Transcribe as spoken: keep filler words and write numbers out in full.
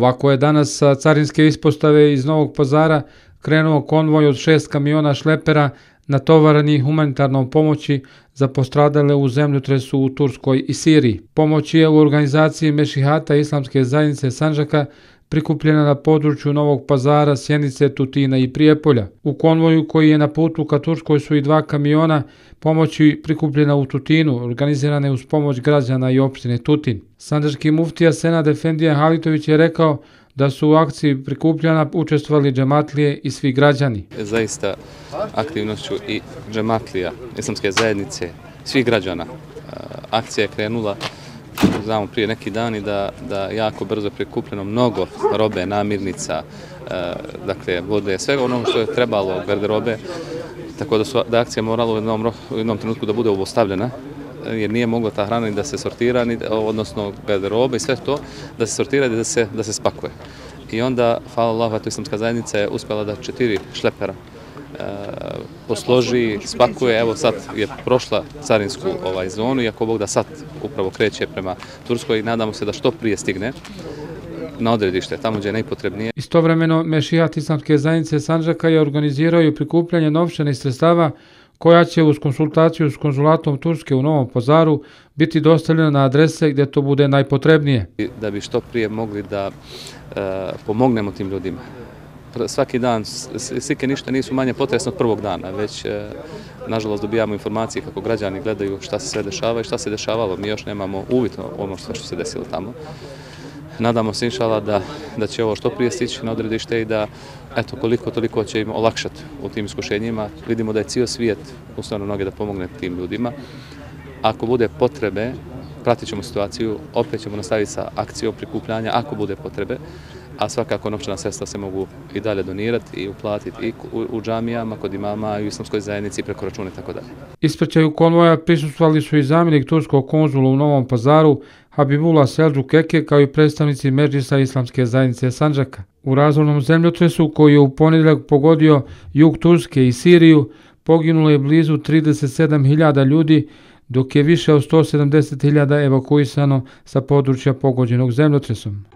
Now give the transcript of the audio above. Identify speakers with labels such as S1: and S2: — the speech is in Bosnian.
S1: Ovako je danas sa carinske ispostave iz Novog Pazara krenuo konvoj od šest kamiona šlepera natovarani humanitarnom pomoći za postradale u zemljotresu u Turskoj i Siriji. Pomoć je u organizaciji Mešihata Islamske zajednice Sandžaka prikupljena na području Novog Pazara, Sjenice, Tutina i Prijepolja. U konvoju koji je na putu ka Turskoj su i dva kamiona pomoći prikupljena u Tutinu, organizirane uz pomoć građana i opštine Tutin. Sandžački muftija Senad Efendija Halitović je rekao da su u akciji prikupljena učestvovali džematlije i svi građani.
S2: Zaista aktivnošću i džematlija, islamske zajednice, svih građana. Akcija je krenula, znamo prije neki dani da, da jako brzo prikupljeno mnogo robe, namirnica, dakle vode, svega ono što je trebalo, garderobe, tako da su da akcija morala u jednom, u jednom trenutku da bude obustavljena, jer nije mogla ta hrana ni da se sortira, ni, odnosno garderobe i sve to, da se sortira i da se, da se spakuje. I onda, hvala Allahu, to islamska zajednica je uspjela da četiri šlepera e, posloži, spakuje. Evo sad je prošla carinsku ovaj, zonu i ako Bog da sad upravo kreće prema Turskoj i nadamo se da što prije stigne na odredište, tamo gdje je najpotrebnije.
S1: Istovremeno, Mešihat Islamske zajednice Sandžaka je organizirao i prikupljanje novčanih sredstava koja će uz konsultaciju s konzulatom Turske u Novom Pazaru biti dostavljena na adrese gdje to bude najpotrebnije.
S2: Da bi što prije mogli da e, pomognemo tim ljudima. Svaki dan, slike ništa nisu manje potresne od prvog dana, već e, nažalost dobijamo informacije kako građani gledaju šta se sve dešava i šta se dešavalo. Mi još nemamo uvid o ono što se desilo tamo. Nadamo se inšala da, da će ovo što prije stići na odredište i da eto, koliko toliko će im olakšati u tim iskušenjima. Vidimo da je cijel svijet ustavno noge da pomogne tim ljudima. Ako bude potrebe, pratit ćemo situaciju, opet ćemo nastaviti sa akcijom prikupljanja ako bude potrebe, a svakako novčana sredstva se mogu i dalje donirati i uplatiti i u, u džamijama, kod imama, i u islamskoj zajednici, preko računa i tako dalje.
S1: Ispraćaju konvoja prisustvovali su i zamjenik turskog konzula u Novom Pazaru, Habibullah Selđuk Eke, kao i predstavnici Medžlisa Islamske zajednice Sandžaka. U razornom zemljotresu koji je u ponedjeljak pogodio jug Turske i Siriju, poginulo je blizu trideset sedam hiljada ljudi, dok je više od sto sedamdeset hiljada evakuisano sa područja pogođenog zemljotresom.